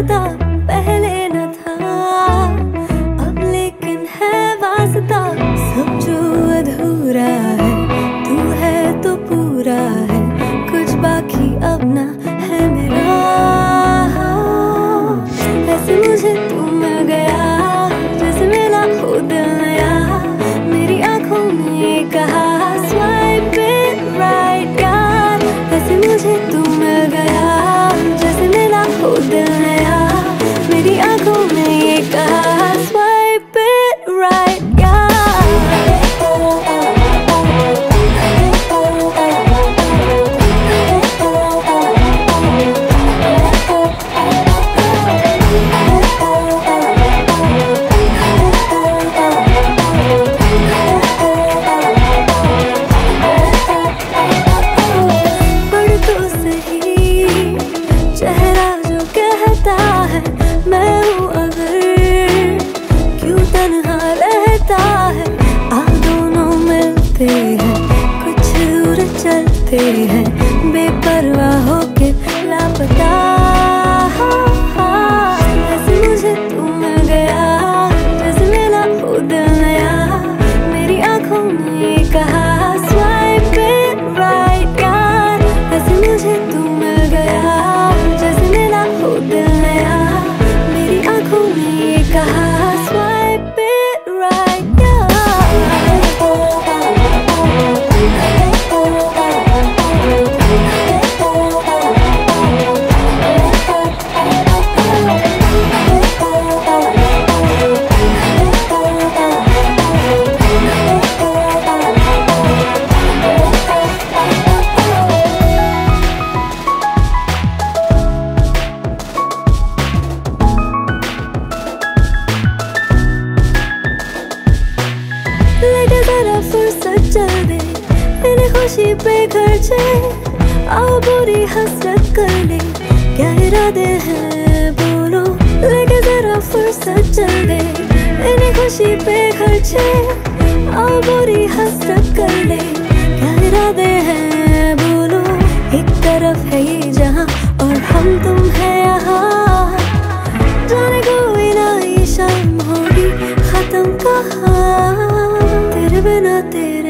रास्ता पहले न था, अब लेकिन है वास्ता। सब जो अधूरा है तू है तो पूरा है, कुछ बाकी अब ना है मेरा। ऐसे मुझे तू मिल गया जैसे मिला खुद नया, मेरी आंखों ने ये कहा स्वाइप इट राइट यार। ऐसे मुझे तू मिल गया जैसे मिला खुद नया, मेरी आंखों ने ये कहा स्वाइप इट राइट यार। चेहरा जो कहता है मैं हूँ अगर, क्यों तन्हा रहता है। आप दोनों मिलते हैं कुछ दूर चलते हैं, बेपरवाह होके लापता। ऐसे मुझे तू मिल गया जैसे मिला खुद नया, मेरी आंखों ने ये कहा स्वाइप इट राइट यार। ऐसे मुझे तू मिल गया जैसे मिला खुद नया, मेरी आंखों ने ये कहा स्वाइप इट राइट यार। लेके जरा फुर्सत चल दे इन्हें खुशी पे खर्चे, आओ बुरी हसरत कर ले क्या इरादे हैं बोलो। लेके जरा फुर्सत चल दे इन्हें खुशी पे खर्चे, आओ बुरी हसरत कर ले क्या इरादे हैं बोलो। एक तरफ है ये जहां और हम तुम है यहाँ, जाने कोई ना ये शाम होगी खत्म कहाँ, तेरे बिना तेरे